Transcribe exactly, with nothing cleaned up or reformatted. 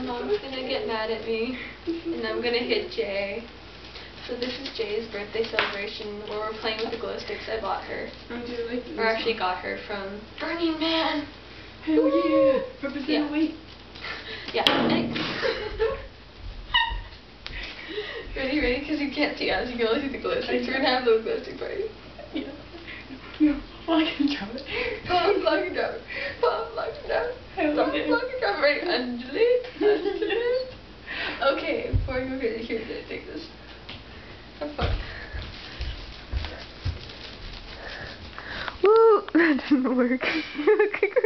mom's gonna get mad at me, and I'm gonna hit Jay. So this is Jay's birthday celebration where we're playing with the glow sticks I bought her. Oh, do you like this or actually one? got her from Burning Man. Hell yeah! Represent Yeah. weight. Yeah. Ready, ready? Because you can't see us. You can only see the glow sticks. We're gonna have the glow stick party. Yeah. No, lock and drop it. Pop, lock and drop it. Pop, lock and drop it. Pop, lock and drop it. Ready? Undulate. Undulate. Okay, before I go crazy, here, here, take this. Have fun. Woo! That didn't work.